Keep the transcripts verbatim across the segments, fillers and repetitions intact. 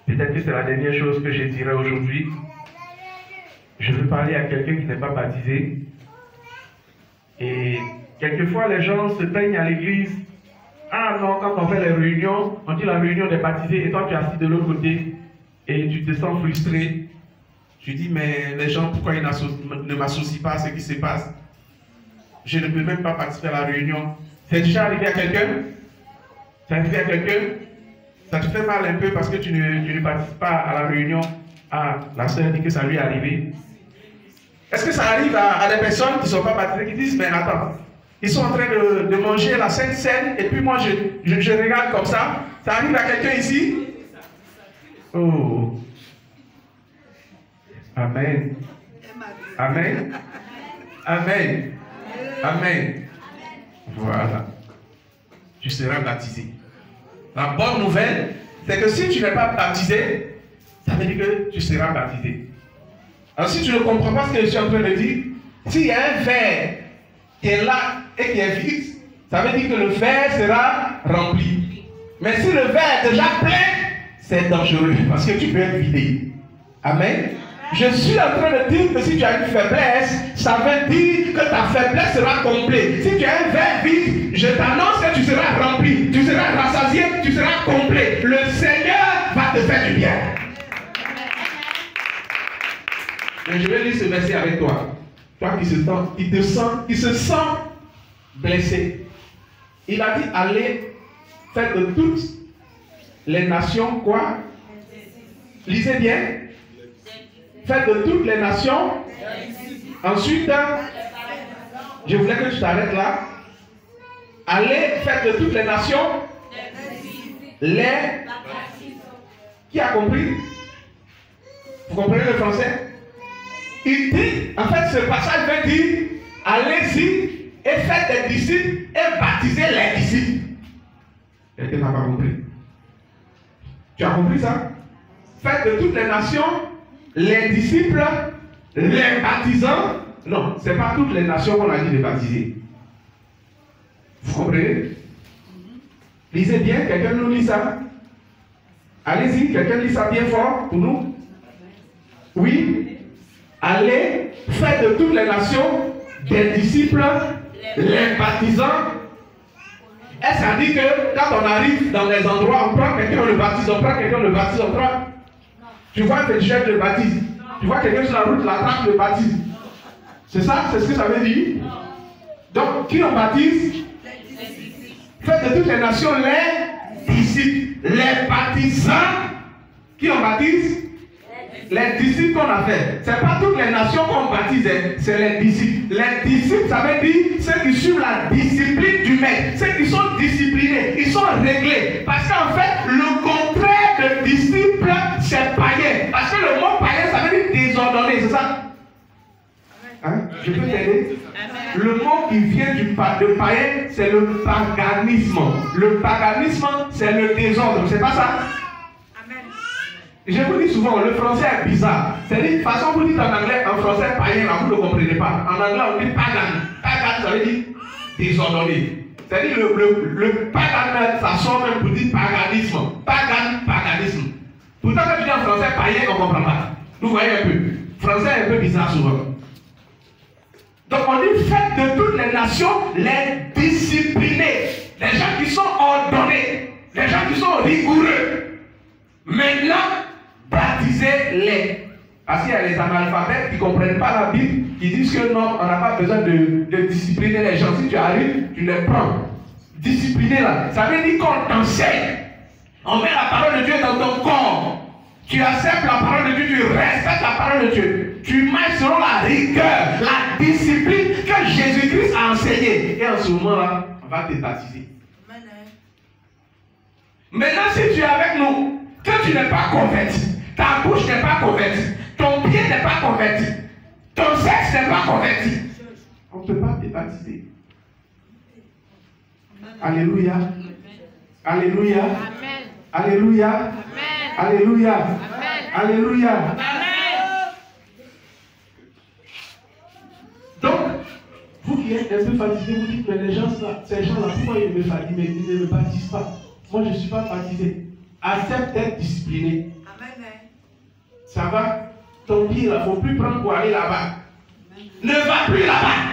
Peut-être que c'est la dernière chose que je dirai aujourd'hui. Je veux parler à quelqu'un qui n'est pas baptisé. Et quelquefois, les gens se plaignent à l'église. Ah non, quand on fait les réunions, on dit la réunion des baptisés et toi tu es assis de l'autre côté et tu te sens frustré. Tu dis, mais les gens, pourquoi ils ne m'associent pas à ce qui se passe? Je ne peux même pas participer à la réunion. C'est déjà arrivé à quelqu'un? C'est arrivé à quelqu'un? Ça te fait mal un peu parce que tu ne, tu ne participes pas à la réunion. Ah, la sœur dit que ça lui est arrivé. Est-ce que ça arrive à, à des personnes qui ne sont pas baptisées, qui disent, mais attends, ils sont en train de, de manger la Sainte Seine et puis moi je, je, je regarde comme ça. Ça arrive à quelqu'un ici? Oh. Amen. Amen. Amen. Amen. Voilà. Tu seras baptisé. La bonne nouvelle, c'est que si tu n'es pas baptisé, ça veut dire que tu seras baptisé. Alors si tu ne comprends pas ce que je suis en train de dire, s'il y a un verre qui est là et qui est vide, ça veut dire que le verre sera rempli. Mais si le verre est déjà plein, c'est dangereux parce que tu peux être vidé. Amen. Je suis en train de dire que si tu as une faiblesse, ça veut dire que ta faiblesse sera complète. Si tu as un verre vide, je t'annonce que tu seras rempli, tu seras rassasié, tu seras complet. Le Seigneur va te faire du bien. Et je vais lire ce verset avec toi. Toi qui, se sens, qui, te sens, qui se sent blessé. Il a dit, allez, faites de toutes les nations quoi? Lisez bien. Faites de toutes les nations. Ensuite, je voulais que tu t'arrêtes là. Allez, faites de toutes les nations. Les. Qui a compris? Vous comprenez le français? Il dit, en fait, ce passage veut dire, allez-y et faites des disciples et baptisez les disciples. Quelqu'un n'a pas compris? Tu as compris ça? Faites de toutes les nations. Les disciples, les baptisants, non, ce n'est pas toutes les nations qu'on a dit de baptiser. Vous comprenez? Lisez bien, quelqu'un nous lit ça. Allez-y, quelqu'un lit ça bien fort pour nous. Oui. Allez, faites de toutes les nations des disciples, les baptisants. Est-ce que ça dit que quand on arrive dans les endroits, on prend quelqu'un, on le baptise, on prend quelqu'un, on le baptise, on prend. Tu vois que tu le baptise. Tu vois quelqu'un sur la route, l'attrape, le baptise. C'est ça? C'est ce que ça veut dire? Donc, qui on baptise? Faites de toutes les nations les disciples. Les baptisants. Qui on baptise? Les disciples qu'on a fait. Ce n'est pas toutes les nations qu'on baptise, c'est les disciples. Les disciples, ça veut dire ceux qui suivent la discipline du maître. Ceux qui sont disciplinés, ils sont réglés. Parce qu'en fait, le contraire de disciple, c'est païen. Parce que le mot païen, ça veut dire désordonné, c'est ça? Hein? Je peux t'aider? Le mot qui vient du de païen, c'est le paganisme. Le paganisme, c'est le désordre, c'est pas ça? Je vous dis souvent, le français est bizarre. C'est-à-dire, de toute façon, vous dites en anglais, en français, païen, là, vous ne comprenez pas. En anglais, on dit pagan. Pagan, ça veut dire désordonné. C'est-à-dire, le, le, le pagan, ça sort même pour dire paganisme. Pagan, paganisme. Pourtant, quand tu dis en français, païen, on ne comprend pas. Vous voyez un peu. Français est un peu bizarre souvent. Donc, on dit, faites de toutes les nations les disciplinés. Les gens qui sont ordonnés. Les gens qui sont rigoureux. Maintenant, baptisez-les. Parce qu'il y a les analphabètes qui ne comprennent pas la Bible, qui disent que non, on n'a pas besoin de, de discipliner les gens. Si tu arrives, tu les prends. Discipliner là, ça veut dire qu'on t'enseigne. On met la parole de Dieu dans ton corps. Tu acceptes la parole de Dieu, tu respectes la parole de Dieu. Tu marches selon la rigueur, la discipline que Jésus-Christ a enseignée. Et en ce moment-là, on va te baptiser. Maintenant, si tu es avec nous, que tu n'es pas converti, ta bouche n'est pas convertie, ton pied n'est pas converti, ton sexe n'est pas converti, on ne peut pas te baptiser. Alléluia. Alléluia. Alléluia. Alléluia. Alléluia. Donc, vous qui êtes un peu fatigués, vous dites, mais les gens, ces gens-là, pourquoi ils me fatiguent, mais ils ne me baptisent pas? Moi, je ne suis pas baptisé. Accepte d'être discipliné. Amen. Ça va? Ton pied, il ne faut plus prendre pour aller là-bas. Ne va plus là-bas.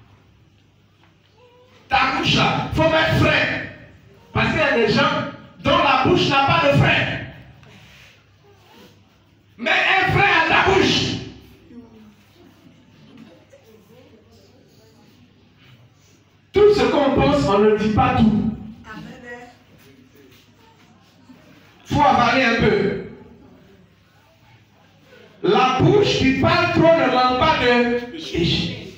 Ta bouche là, il faut mettre frein. Parce qu'il y a des gens dont la bouche n'a pas de frein. Mets un frein à ta bouche. Tout ce qu'on pense, on ne dit pas tout. Il faut avaler un peu. La bouche qui parle trop ne manque pas de péché.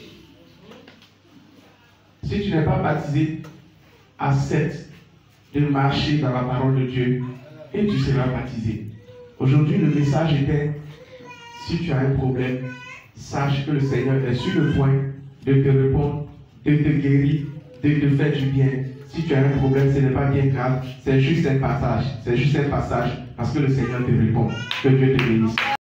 Si tu n'es pas baptisé, accepte de marcher dans la parole de Dieu et tu seras baptisé. Aujourd'hui, le message était, si tu as un problème, sache que le Seigneur est sur le point de te répondre, de te guérir, de te faire du bien. Si tu as un problème, ce n'est pas bien grave, c'est juste un passage. C'est juste un passage parce que le Seigneur te répond. Que Dieu te bénisse.